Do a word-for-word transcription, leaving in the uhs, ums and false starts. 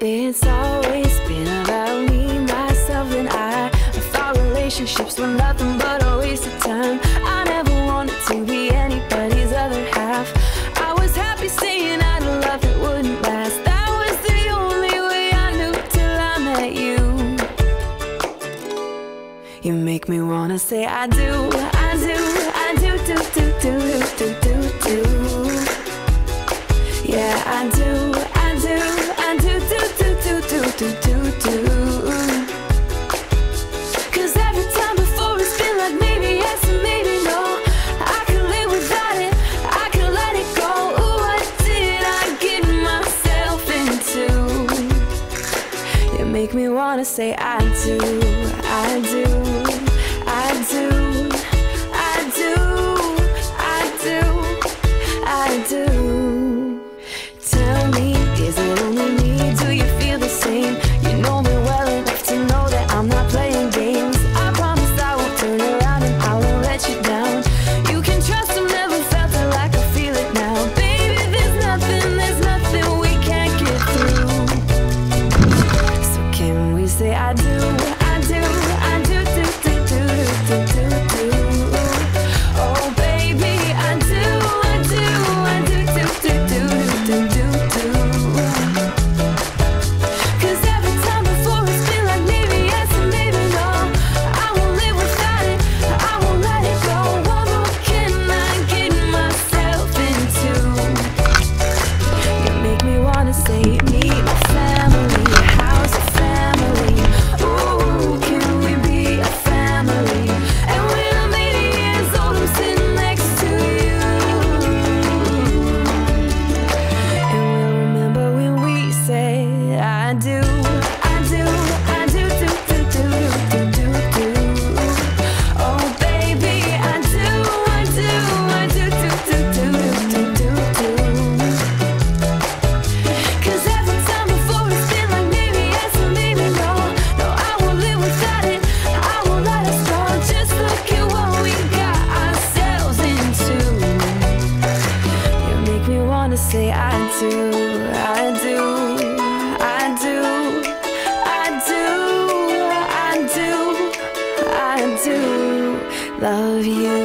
It's always been about me, myself, and I. I thought relationships were nothing but a waste of time. I never wanted to be anybody's other half. I was happy saying I'd love that wouldn't last. That was the only way I knew till I met you. You make me wanna say I do, I do, I do, do, do, do, do, do, do. Yeah, I do, I do, I do, do, do, do, do, do, do, do. Cause every time before it's been like maybe yes and maybe no. I can live without it, I can let it go. Ooh, what did I get myself into? You make me wanna say I do, I do, I do, I do, I do, I do. Tell me, is it only me? Do you feel the same? You know me well enough to know that I'm not playing games. I promise I won't turn around and I won't let you down. You can trust I've never felt it like I feel it now. Baby, there's nothing, there's nothing we can't get through. So can we say I do, I do, I do, do, do, do, do, do, do. Oh baby, I do, I do, I do, do, do, do, do, do, do. Cause every time before it's been like maybe yes and maybe no. I won't live without it, I won't let it go. What more can I get myself into? You make me wanna say meet my family, how's your family? Ooh, can we be a family? And when I'm eighty years old, I'm sitting next to you. And we'll remember when we say I do, I do, I do, do, do, do, do, do, do. Oh baby, I do, I do, I do, do, do, do, do, do, do. Cause every time before it's been like maybe yes and maybe no. No, I won't live without it, I won't let us go. Just look at what we got ourselves into. You make me wanna say I do, I do, I do, I do, I do, I do love you.